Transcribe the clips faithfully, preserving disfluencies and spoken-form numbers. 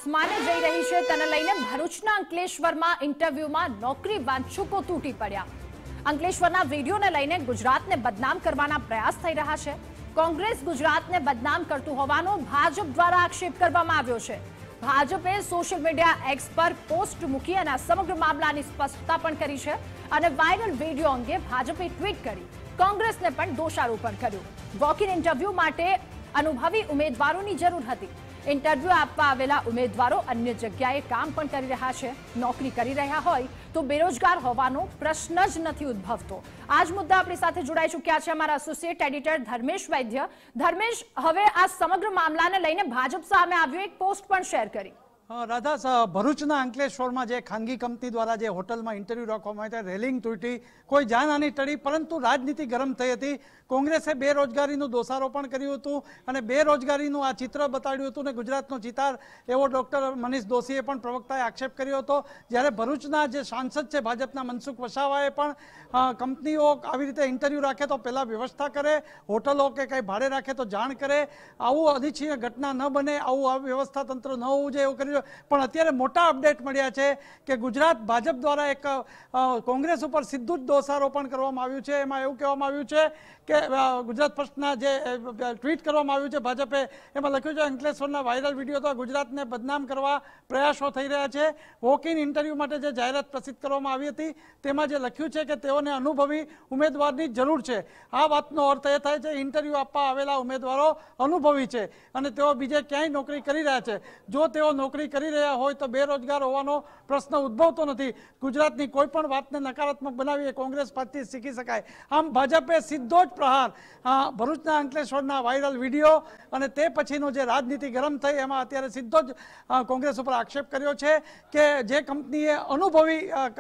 આસમાને જઈ રહી છે તેને લઈને ભરૂચના અંકલેશ્વરમાં ઇન્ટરવ્યુમાં નોકરી વાંચુકો તૂટી પડ્યા। અંકલેશ્વરના વિડીયોને લઈને ગુજરાતને બદનામ કરવાના પ્રયાસ થઈ રહ્યા છે। કોંગ્રેસ ગુજરાતને બદનામ કરતું હોવાનો ભાજપ દ્વારા આક્ષેપ કરવામાં આવ્યો છે। ભાજપે સોશિયલ મીડિયા એક્સ પર પોસ્ટ મૂકી અને સમગ્ર મામલાની સ્પષ્ટતા પણ કરી છે અને વાયરલ વિડીયો અંગે ભાજપે ટ્વીટ કરી કોંગ્રેસને પણ દોષારોપણ કર્યું। વોક ઇન ઇન્ટરવ્યુ માટે અનુભવી ઉમેદવારોની જરૂર હતી। ઇન્ટરવ્યુ આપવા આવેલા ઉમેદવારો અન્ય જગ્યાએ કામ પણ કરી રહ્યા છે। નોકરી કરી રહ્યા હોય તો બેરોજગાર હોવાનો પ્રશ્ન જ નથી ઉદ્ભવતો। આજ મુદ્દા આપણી સાથે જોડાઈ ચૂક્યા છે અમારા એસોસિએટ એડિટર ધર્મેશ વૈદ્ય। ધર્મેશ, હવે આ સમગ્ર મામલાને લઈને ભાજપ સામે આવ્યો એક પોસ્ટ પણ શેર કરી। રાધા, ભરૂચના અંકલેશ્વરમાં જે ખાનગી કંપની દ્વારા જે હોટલમાં ઇન્ટરવ્યુ રાખવામાં આવ્યા રેલિંગ તૂટી, કોઈ જાનહાની ટળી, પરંતુ રાજનીતિ ગરમ થઈ હતી। કોંગ્રેસે બેરોજગારીનું દોષારોપણ કર્યું હતું અને બેરોજગારીનું આ ચિત્ર બતાડ્યું હતું ને ગુજરાતનો ચિતાર એવો ડોક્ટર મનીષ દોશીએ પણ પ્રવક્તાએ આક્ષેપ કર્યો હતો। જ્યારે ભરૂચના જે સાંસદ છે ભાજપના મનસુખ વસાવાએ પણ કંપનીઓ આવી રીતે ઇન્ટરવ્યુ રાખે તો પહેલાં વ્યવસ્થા કરે, હોટલો કે કંઈ ભાડે રાખે તો જાણ કરે, આવું અનિચ્છનીય ઘટના ન બને, આવું વ્યવસ્થા તંત્ર ન હોવું જોઈએ એવું કર્યું। પણ અત્યારે મોટા અપડેટ મળ્યા છે કે ગુજરાત ભાજપ દ્વારા એક કોંગ્રેસ ઉપર સીધું જ દોષારોપણ કરવામાં આવ્યું છે। એમાં એવું કહેવામાં આવ્યું છે કે ગુજરાત ફર્સ્ટના જે ટ્વીટ કરવામાં આવ્યું છે ભાજપે, એમાં લખ્યું છે અંકલેશ્વરના વાયરલ વિડીયો તો ગુજરાતને બદનામ કરવા પ્રયાસો થઈ રહ્યા છે। વોક ઇન ઇન્ટરવ્યુ માટે જે જાહેરાત પ્રસિદ્ધ કરવામાં આવી હતી તેમાં જે લખ્યું છે કે તેઓને અનુભવી ઉમેદવારની જરૂર છે। આ વાતનો અર્થ એ થાય છે ઇન્ટરવ્યુ આપવા આવેલા ઉમેદવારો અનુભવી છે અને તેઓ બીજે ક્યાંય નોકરી કરી રહ્યા છે। જો તેઓ નોકરી કરી રહ્યા હોય તો બેરોજગાર હોવાનો પ્રશ્ન ઉદ્ભવતો નથી। ગુજરાતની કોઈ પણ વાતને નકારાત્મક બનાવી એ કોંગ્રેસ પાસેથી શીખી શકાય। આમ ભાજપે સીધો જ પ્રહાર ભરૂચના અંકલેશ્વરના વાયરલ વિડીયો અને તે પછીનો જે રાજનીતિ ગરમ થઈ એમાં અત્યારે સીધો જ કોંગ્રેસ ઉપર આક્ષેપ કર્યો છે કે જે કંપનીએ અનુભવી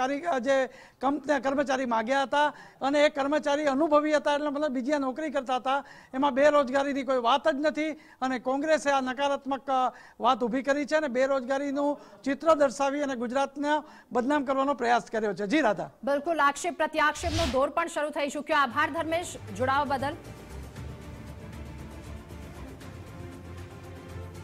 જે કંપની કર્મચારી માગ્યા હતા અને એ કર્મચારી અનુભવી હતા એટલે મતલબ બીજી નોકરી કરતા હતા, એમાં બેરોજગારીની કોઈ વાત જ નથી અને કોંગ્રેસે આ નકારાત્મક વાત ઊભી કરી છે અને બેરોજગારીનું ચિત્ર દર્શાવી અને ગુજરાતને બદનામ કરવાનો પ્રયાસ કર્યો છે। જી રાધા, બિલકુલ, આક્ષેપ પ્રત્યાક્ષેપનો દોર પણ શરૂ થઈ ચૂક્યો। આભાર ધર્મેશ, જોડાવા બદલ।